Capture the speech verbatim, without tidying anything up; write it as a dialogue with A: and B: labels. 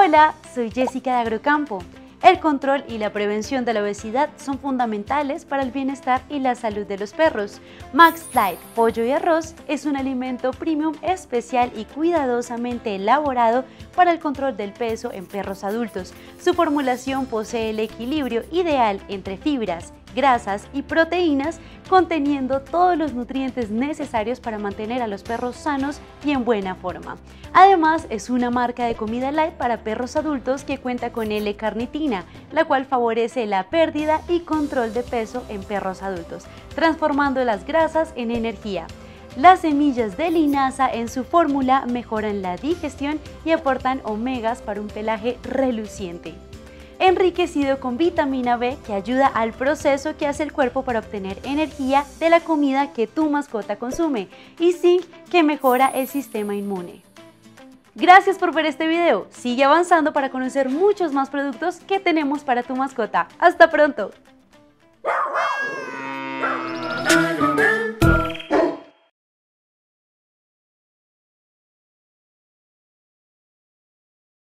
A: Hola, soy Jessica de Agrocampo. El control y la prevención de la obesidad son fundamentales para el bienestar y la salud de los perros. Max Light Pollo y Arroz es un alimento premium especial y cuidadosamente elaborado para el control del peso en perros adultos. Su formulación posee el equilibrio ideal entre fibras, grasas y proteínas, conteniendo todos los nutrientes necesarios para mantener a los perros sanos y en buena forma. Además, es una marca de comida light para perros adultos que cuenta con L-carnitina, la cual favorece la pérdida y control de peso en perros adultos, transformando las grasas en energía. Las semillas de linaza en su fórmula mejoran la digestión y aportan omegas para un pelaje reluciente. Enriquecido con vitamina B que ayuda al proceso que hace el cuerpo para obtener energía de la comida que tu mascota consume, y zinc que mejora el sistema inmune. Gracias por ver este video, sigue avanzando para conocer muchos más productos que tenemos para tu mascota. ¡Hasta pronto!